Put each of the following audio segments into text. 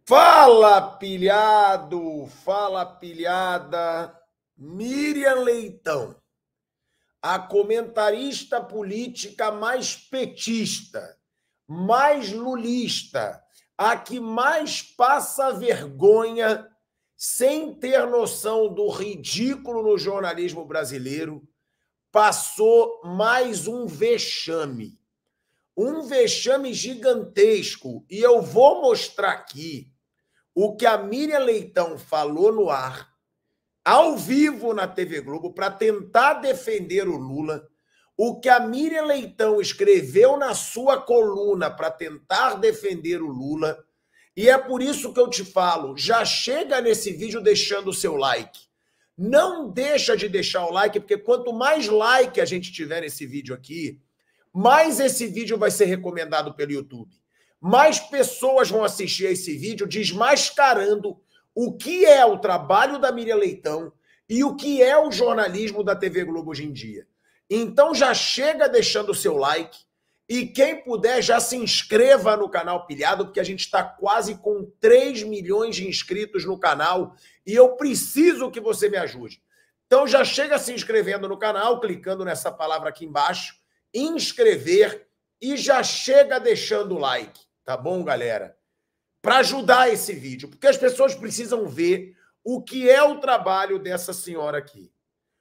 Fala, pilhado! Fala, pilhada! Miriam Leitão, a comentarista política mais petista, mais lulista, a que mais passa vergonha sem ter noção do ridículo no jornalismo brasileiro, passou mais um vexame gigantesco. E eu vou mostrar aqui o que a Miriam Leitão falou no ar, ao vivo na TV Globo, para tentar defender o Lula, o que a Miriam Leitão escreveu na sua coluna para tentar defender o Lula. E é por isso que eu te falo, já chega nesse vídeo deixando o seu like. Não deixa de deixar o like, porque quanto mais like a gente tiver nesse vídeo aqui, mais esse vídeo vai ser recomendado pelo YouTube. Mais pessoas vão assistir a esse vídeo desmascarando o que é o trabalho da Miriam Leitão e o que é o jornalismo da TV Globo hoje em dia. Então já chega deixando o seu like e quem puder já se inscreva no canal Pilhado, porque a gente está quase com 3 milhões de inscritos no canal e eu preciso que você me ajude. Então já chega se inscrevendo no canal, clicando nessa palavra aqui embaixo, inscrever, e já chega deixando o like, tá bom, galera? Para ajudar esse vídeo, porque as pessoas precisam ver o que é o trabalho dessa senhora aqui.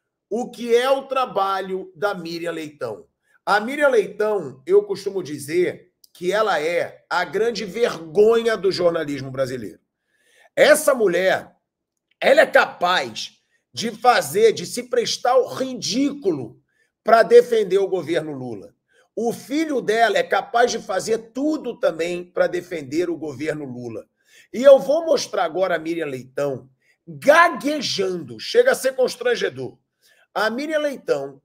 O que é o trabalho da Miriam Leitão. A Miriam Leitão, eu costumo dizer que ela é a grande vergonha do jornalismo brasileiro. Essa mulher, ela é capaz de se prestar ao ridículo para defender o governo Lula. O filho dela é capaz de fazer tudo também para defender o governo Lula. E eu vou mostrar agora a Miriam Leitão gaguejando, chega a ser constrangedor. A Miriam Leitão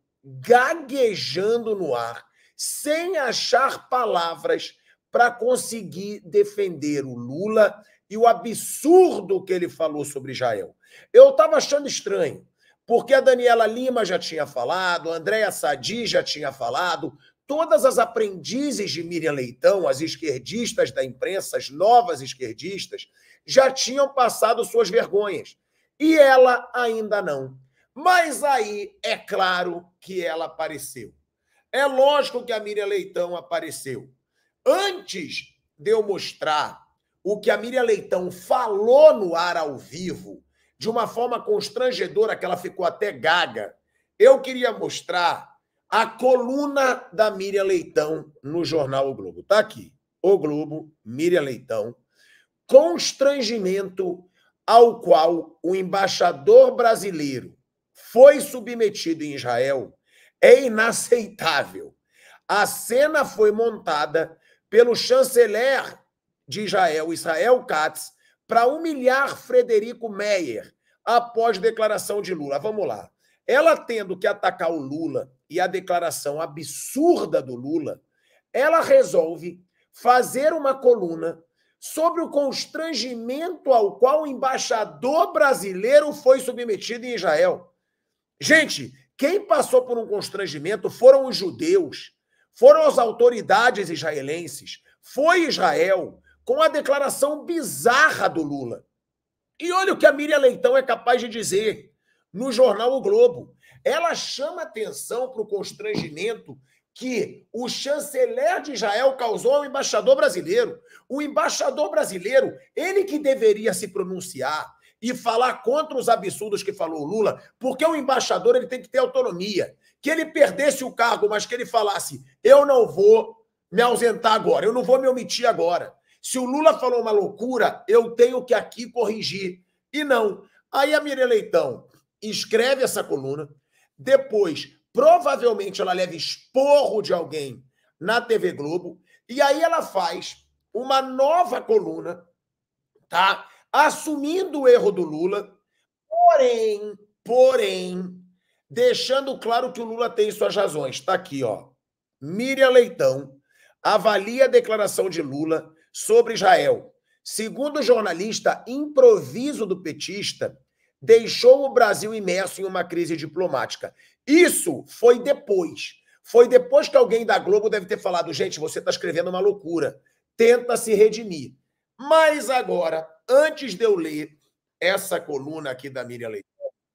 gaguejando no ar, sem achar palavras para conseguir defender o Lula e o absurdo que ele falou sobre Israel. Eu estava achando estranho, porque a Daniela Lima já tinha falado, a Andréa Sadi já tinha falado, todas as aprendizes de Miriam Leitão, as esquerdistas da imprensa, as novas esquerdistas, já tinham passado suas vergonhas. E ela ainda não. Mas aí é claro que ela apareceu. É lógico que a Miriam Leitão apareceu. Antes de eu mostrar o que a Miriam Leitão falou no ar ao vivo, de uma forma constrangedora, que ela ficou até gaga, eu queria mostrar a coluna da Miriam Leitão no jornal O Globo. Está aqui. O Globo, Miriam Leitão. Constrangimento ao qual o embaixador brasileiro foi submetido em Israel é inaceitável. A cena foi montada pelo chanceler de Israel, Israel Katz, para humilhar Frederico Meyer após declaração de Lula. Vamos lá. Ela tendo que atacar o Lula e a declaração absurda do Lula, ela resolve fazer uma coluna sobre o constrangimento ao qual o embaixador brasileiro foi submetido em Israel. Gente, quem passou por um constrangimento foram os judeus, foram as autoridades israelenses, foi Israel, com a declaração bizarra do Lula. E olha o que a Miriam Leitão é capaz de dizer no jornal O Globo. Ela chama atenção para o constrangimento que o chanceler de Israel causou ao embaixador brasileiro. O embaixador brasileiro, ele que deveria se pronunciar e falar contra os absurdos que falou o Lula, porque o embaixador ele tem que ter autonomia. Que ele perdesse o cargo, mas que ele falasse, eu não vou me ausentar agora, eu não vou me omitir agora. Se o Lula falou uma loucura, eu tenho que aqui corrigir. E não. Aí a Miriam Leitão escreve essa coluna, depois, provavelmente, ela leva esporro de alguém na TV Globo, e aí ela faz uma nova coluna, tá? Assumindo o erro do Lula, porém, deixando claro que o Lula tem suas razões. Está aqui, ó. Miriam Leitão avalia a declaração de Lula sobre Israel. Segundo o jornalista, improviso do petista deixou o Brasil imerso em uma crise diplomática. Isso foi depois. Foi depois que alguém da Globo deve ter falado, gente, você está escrevendo uma loucura. Tenta se redimir. Mas agora, antes de eu ler essa coluna aqui da Miriam Leitão,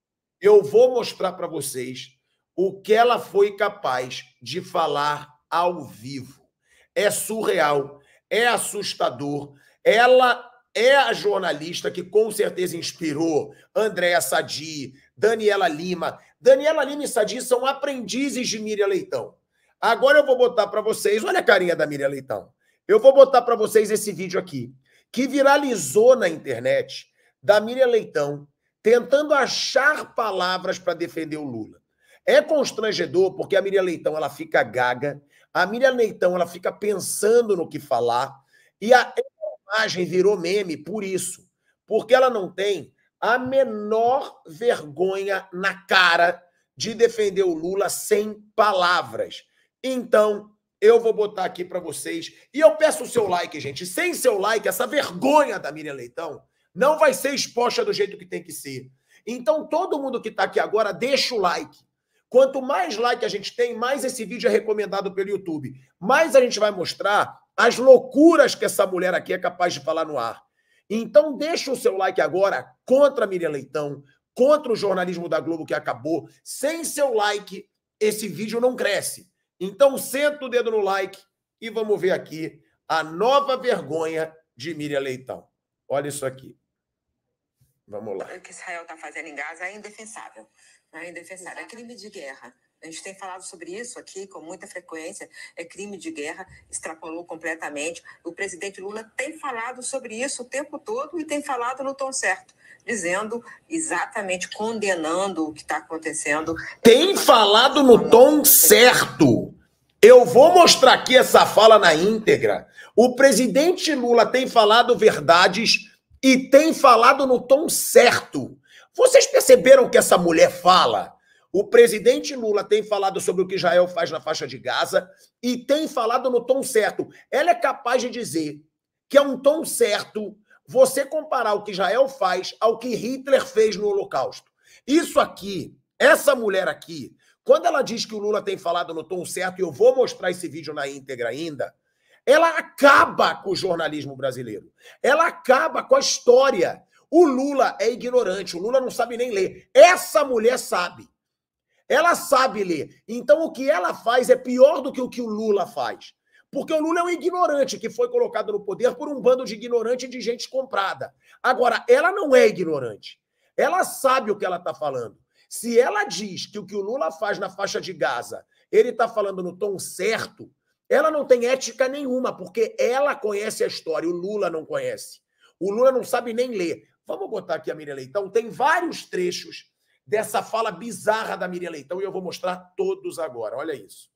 eu vou mostrar para vocês o que ela foi capaz de falar ao vivo. É surreal, é assustador. Ela é a jornalista que com certeza inspirou Andréa Sadi, Daniela Lima. Daniela Lima e Sadi são aprendizes de Miriam Leitão. Agora eu vou botar para vocês, olha a carinha da Miriam Leitão. Eu vou botar para vocês esse vídeo aqui, que viralizou na internet, da Miriam Leitão, tentando achar palavras para defender o Lula. É constrangedor porque a Miriam Leitão ela fica gaga, a Miriam Leitão ela fica pensando no que falar, e a imagem virou meme por isso, porque ela não tem a menor vergonha na cara de defender o Lula sem palavras. Então, eu vou botar aqui para vocês, e eu peço o seu like, gente. Sem seu like, essa vergonha da Miriam Leitão não vai ser exposta do jeito que tem que ser. Então, todo mundo que está aqui agora, deixa o like. Quanto mais like a gente tem, mais esse vídeo é recomendado pelo YouTube. Mais a gente vai mostrar as loucuras que essa mulher aqui é capaz de falar no ar. Então, deixa o seu like agora contra a Miriam Leitão, contra o jornalismo da Globo que acabou. Sem seu like, esse vídeo não cresce. Então, senta o dedo no like e vamos ver aqui a nova vergonha de Miriam Leitão. Olha isso aqui. Vamos lá. O que Israel está fazendo em Gaza é indefensável. É indefensável. É crime de guerra. A gente tem falado sobre isso aqui com muita frequência. É crime de guerra, extrapolou completamente. O presidente Lula tem falado sobre isso o tempo todo e tem falado no tom certo, dizendo exatamente, condenando o que está acontecendo. Tem falado no tom certo. Eu vou mostrar aqui essa fala na íntegra. O presidente Lula tem falado verdades e tem falado no tom certo. Vocês perceberam o que essa mulher fala? O presidente Lula tem falado sobre o que Israel faz na faixa de Gaza e tem falado no tom certo. Ela é capaz de dizer que é um tom certo você comparar o que Israel faz ao que Hitler fez no Holocausto. Isso aqui, essa mulher aqui, quando ela diz que o Lula tem falado no tom certo, e eu vou mostrar esse vídeo na íntegra ainda, ela acaba com o jornalismo brasileiro. Ela acaba com a história. O Lula é ignorante, o Lula não sabe nem ler. Essa mulher sabe. Ela sabe ler. Então, o que ela faz é pior do que o Lula faz. Porque o Lula é um ignorante que foi colocado no poder por um bando de ignorante e de gente comprada. Agora, ela não é ignorante. Ela sabe o que ela está falando. Se ela diz que o Lula faz na faixa de Gaza, ele está falando no tom certo, ela não tem ética nenhuma, porque ela conhece a história, o Lula não conhece. O Lula não sabe nem ler. Vamos botar aqui a Miriam Leitão. Tem vários trechos dessa fala bizarra da Miriam Leitão e eu vou mostrar todos agora. Olha isso.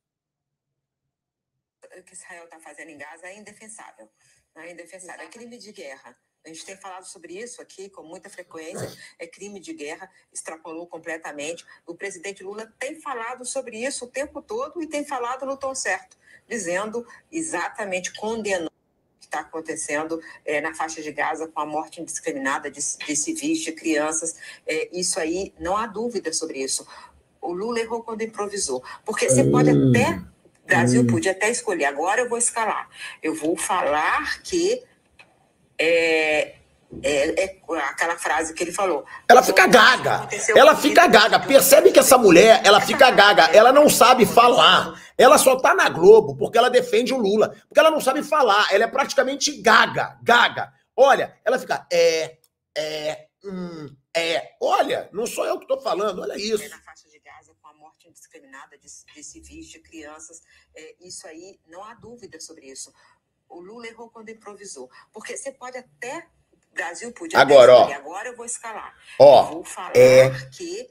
O que Israel está fazendo em Gaza é indefensável. É indefensável. É crime de guerra. A gente tem falado sobre isso aqui com muita frequência. É crime de guerra, extrapolou completamente. O presidente Lula tem falado sobre isso o tempo todo e tem falado no tom certo, dizendo exatamente, condenando o que está acontecendo na faixa de Gaza com a morte indiscriminada de civis, de crianças. Isso aí, não há dúvida sobre isso. O Lula errou quando improvisou. Porque você pode até... O Brasil podia até escolher. Agora eu vou escalar. Eu vou falar que aquela frase que ele falou. Ela fica gaga. Ela fica gaga. Percebe que essa mulher, ela fica gaga. Ela não sabe falar. Ela só tá na Globo porque ela defende o Lula. Porque ela não sabe falar. Ela é praticamente gaga. Gaga. Olha, ela fica Olha, não sou eu que tô falando. Olha isso. Na faixa de Gaza, com a morte indiscriminada de civis, de crianças. Isso aí, não há dúvida sobre isso. O Lula errou quando improvisou. Porque você pode até... O Brasil podia agora, até escolher. Agora eu vou escalar. Eu vou falar que...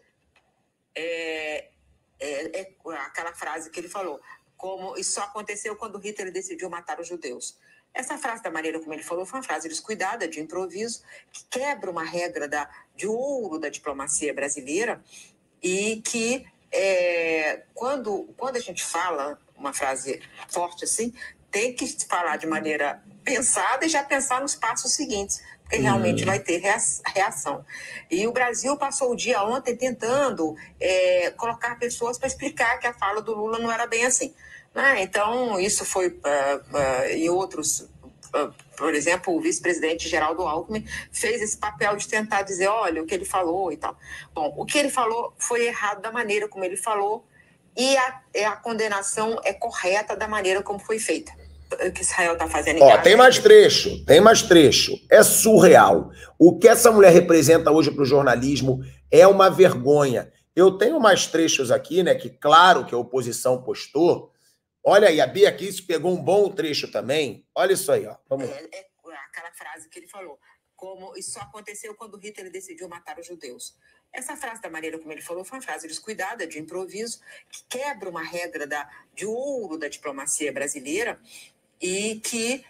aquela frase que ele falou. Como isso só aconteceu quando Hitler decidiu matar os judeus. Essa frase, da maneira como ele falou, foi uma frase descuidada, de improviso, que quebra uma regra de ouro da diplomacia brasileira e que, quando a gente fala uma frase forte assim, tem que falar de maneira pensada e já pensar nos passos seguintes, porque realmente vai ter reação. E o Brasil passou o dia ontem tentando colocar pessoas para explicar que a fala do Lula não era bem assim. Então, isso foi em outros por exemplo, o vice-presidente Geraldo Alckmin fez esse papel de tentar dizer, olha, o que ele falou e tal. Bom, o que ele falou foi errado da maneira como ele falou e a condenação é correta da maneira como foi feita. O que Israel está fazendo em Gaza. Tem mais trecho, tem mais trecho. É surreal. O que essa mulher representa hoje para o jornalismo é uma vergonha. Eu tenho mais trechos aqui, né, que claro que a oposição postou. Olha aí, a Bia aqui pegou um bom trecho também. Olha isso aí, ó. Vamos lá. É aquela frase que ele falou, como isso só aconteceu quando Hitler decidiu matar os judeus. Essa frase, da maneira como ele falou, foi uma frase descuidada, de improviso, que quebra uma regra de ouro da diplomacia brasileira e que,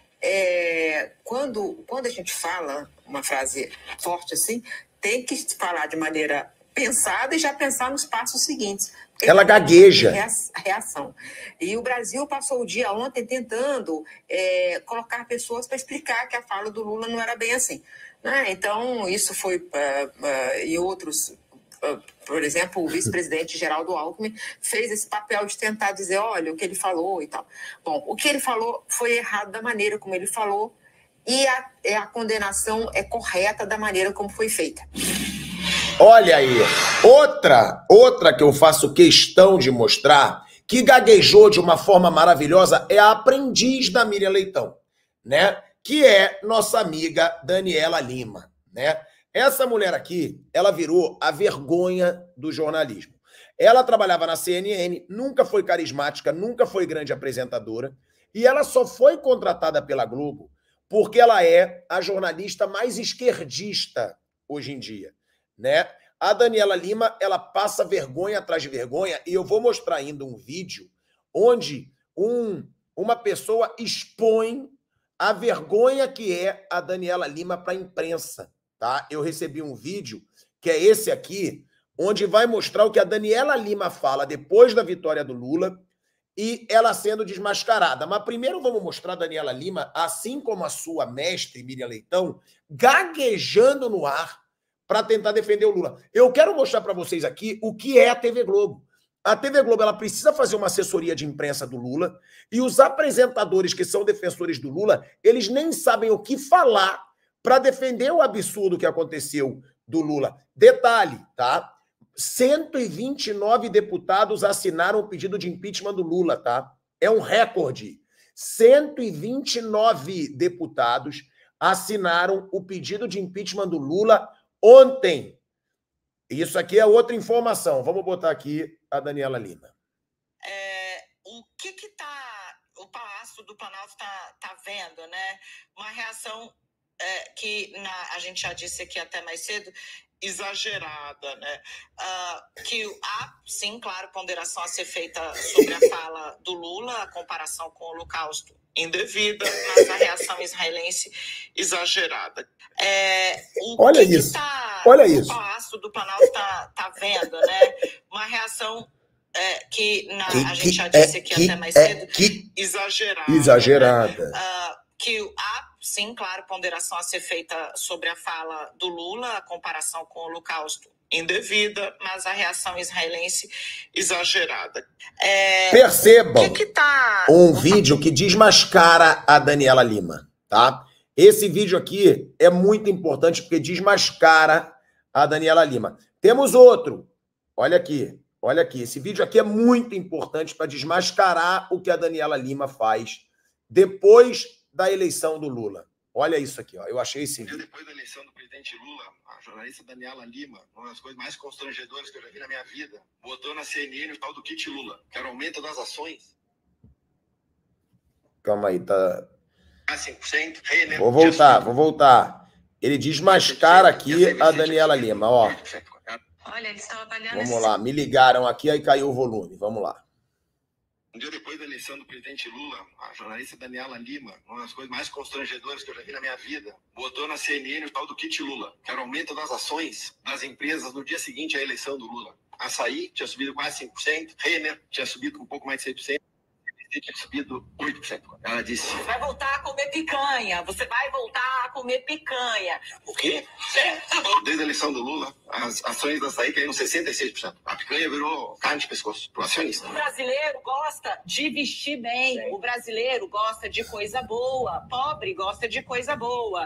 quando a gente fala uma frase forte assim, tem que falar de maneira pensada e já pensar nos passos seguintes. Ela gagueja. Reação. E o Brasil passou o dia ontem tentando colocar pessoas para explicar que a fala do Lula não era bem assim. Né? Então, isso foi... e outros... por exemplo, o vice-presidente Geraldo Alckmin fez esse papel de tentar dizer, olha, o que ele falou e tal. Bom, o que ele falou foi errado da maneira como ele falou e a condenação é correta da maneira como foi feita. Olha aí, outra que eu faço questão de mostrar, que gaguejou de uma forma maravilhosa, é a aprendiz da Miriam Leitão, né? Que é nossa amiga Daniela Lima, né? Essa mulher aqui, ela virou a vergonha do jornalismo. Ela trabalhava na CNN, nunca foi carismática, nunca foi grande apresentadora, e ela só foi contratada pela Globo porque ela é a jornalista mais esquerdista hoje em dia, né? A Daniela Lima, ela passa vergonha atrás de vergonha, e eu vou mostrar ainda um vídeo onde uma pessoa expõe a vergonha que é a Daniela Lima para a imprensa, tá? Eu recebi um vídeo, que é esse aqui, onde vai mostrar o que a Daniela Lima fala depois da vitória do Lula e ela sendo desmascarada. Mas primeiro vamos mostrar a Daniela Lima, assim como a sua mestre, Miriam Leitão, gaguejando no ar para tentar defender o Lula. Eu quero mostrar para vocês aqui o que é a TV Globo. A TV Globo, ela precisa fazer uma assessoria de imprensa do Lula e os apresentadores que são defensores do Lula, eles nem sabem o que falar para defender o absurdo que aconteceu do Lula. Detalhe, tá? 129 deputados assinaram o pedido de impeachment do Lula, tá? É um recorde. 129 deputados assinaram o pedido de impeachment do Lula ontem. Isso aqui é outra informação. Vamos botar aqui a Daniela Lima. O que o Palácio do Planalto tá vendo, né? Uma reação que a gente já disse aqui até mais cedo, exagerada, né? Que há, sim, claro, ponderação a ser feita sobre a fala do Lula, a comparação com o Holocausto indevida, mas a reação israelense exagerada. Olha isso. Olha isso. O Palácio do Planalto tá vendo, né? Uma reação que a gente já disse aqui até mais cedo, exagerada. Exagerada. Né? Que há, sim, claro, ponderação a ser feita sobre a fala do Lula, a comparação com o Holocausto indevida, mas a reação israelense exagerada. Percebam um vídeo que desmascara a Daniela Lima, tá? Esse vídeo aqui é muito importante porque desmascara a Daniela Lima. Temos outro. Olha aqui, olha aqui. Esse vídeo aqui é muito importante para desmascarar o que a Daniela Lima faz depois da eleição do Lula. Olha isso aqui, ó. Eu achei esse vídeo. Depois da eleição do presidente Lula, a jornalista Daniela Lima, uma das coisas mais constrangedoras que eu já vi na minha vida, botou na CNN o tal do kit Lula, que era o aumento das ações. Calma aí, tá... 5%. Vou voltar. Ele desmascara aqui a Daniela Lima, ó. Olha, eles estão avaliando... Vamos lá, me ligaram aqui, aí caiu o volume. Vamos lá. Um dia depois da eleição do presidente Lula, a jornalista Daniela Lima, uma das coisas mais constrangedoras que eu já vi na minha vida, botou na CNN o tal do kit Lula, que era o aumento das ações das empresas no dia seguinte à eleição do Lula. Açaí tinha subido quase 5%, Renner tinha subido um pouco mais de 6%, tinha subido 8%. Ela disse... Você vai voltar a comer picanha, você vai voltar a comer picanha. O quê? Desde a eleição do Lula, as ações da açaí caíram 66%. A picanha virou carne de pescoço pro acionista. O brasileiro gosta de vestir bem. Sim. O brasileiro gosta de coisa boa. Pobre gosta de coisa boa.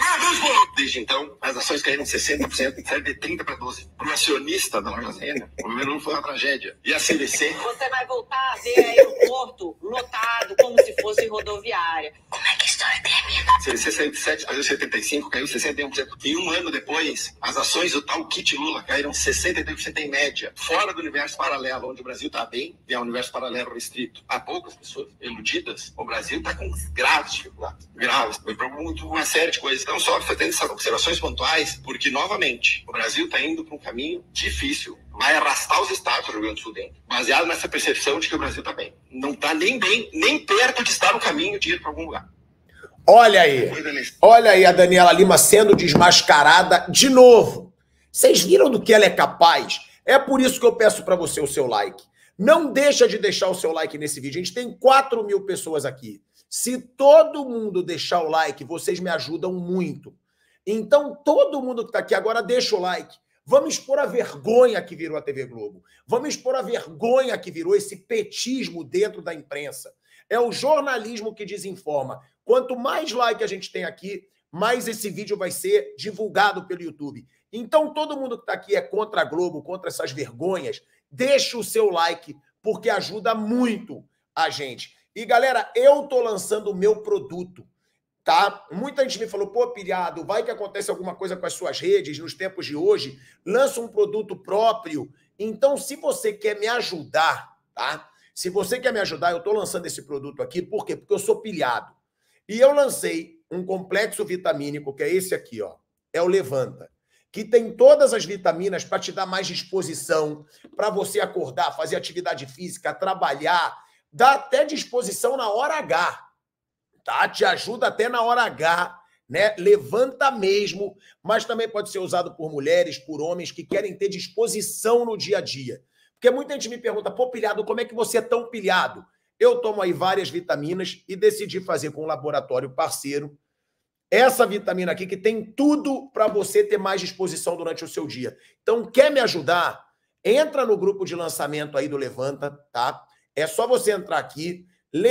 Desde então, as ações caíram 60%, saiu de 30 para 12. Pro acionista da Lojas Renner, o governo foi uma tragédia. E a CVC... Você vai voltar a ver aeroporto lotado, como se fosse rodoviária. Como é que a história termina? CVC saiu de 7, caiu 75, caiu 61%. E um ano depois, as ações do tal Kit Lula caíram 63% em média. Fora do universo paralelo, onde o Brasil está bem, e é um universo paralelo restrito. Há poucas pessoas iludidas, o Brasil está com graves dificuldades. Graves. Me preocupa muito uma série de coisas. Então, só fazendo essas observações pontuais, porque, novamente, o Brasil está indo para um caminho difícil. Vai arrastar os estados do Rio Grande do Sul dentro, baseado nessa percepção de que o Brasil está bem. Não está nem bem, nem perto de estar no caminho de ir para algum lugar. Olha aí a Daniela Lima sendo desmascarada de novo. Vocês viram do que ela é capaz? É por isso que eu peço para você o seu like. Não deixa de deixar o seu like nesse vídeo. A gente tem 4.000 pessoas aqui. Se todo mundo deixar o like, vocês me ajudam muito. Então, todo mundo que está aqui agora, deixa o like. Vamos expor a vergonha que virou a TV Globo. Vamos expor a vergonha que virou esse petismo dentro da imprensa. É o jornalismo que desinforma. Quanto mais like a gente tem aqui, mais esse vídeo vai ser divulgado pelo YouTube. Então, todo mundo que está aqui é contra a Globo, contra essas vergonhas, deixa o seu like, porque ajuda muito a gente. E, galera, eu tô lançando o meu produto, tá? Muita gente me falou, pô, pilhado, vai que acontece alguma coisa com as suas redes nos tempos de hoje, lança um produto próprio. Então, se você quer me ajudar, tá? Se você quer me ajudar, eu tô lançando esse produto aqui, por quê? Porque eu sou pilhado. E eu lancei um complexo vitamínico, que é esse aqui, ó. É o Levanta, que tem todas as vitaminas para te dar mais disposição, para você acordar, fazer atividade física, trabalhar, dá até disposição na hora H, tá? Te ajuda até na hora H, né? Levanta mesmo, mas também pode ser usado por mulheres, por homens que querem ter disposição no dia a dia. Porque muita gente me pergunta, pô, pilhado, como é que você é tão pilhado? Eu tomo aí várias vitaminas e decidi fazer com um laboratório parceiro essa vitamina aqui que tem tudo para você ter mais disposição durante o seu dia. Então, quer me ajudar? Entra no grupo de lançamento aí do Levanta, tá? É só você entrar aqui,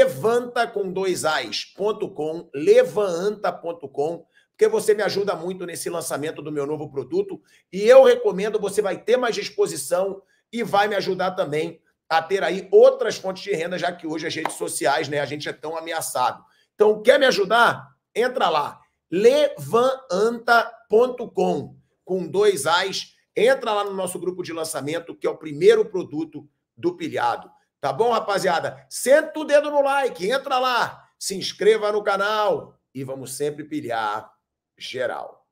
levanta.com, levanta.com, porque você me ajuda muito nesse lançamento do meu novo produto e eu recomendo, você vai ter mais disposição e vai me ajudar também a ter aí outras fontes de renda, já que hoje as redes sociais, né, a gente é tão ameaçado. Então, quer me ajudar? Entra lá, levanta.com, com 2 As, entra lá no nosso grupo de lançamento, que é o primeiro produto do Pilhado. Tá bom, rapaziada? Senta o dedo no like, entra lá, se inscreva no canal e vamos sempre pilhar geral.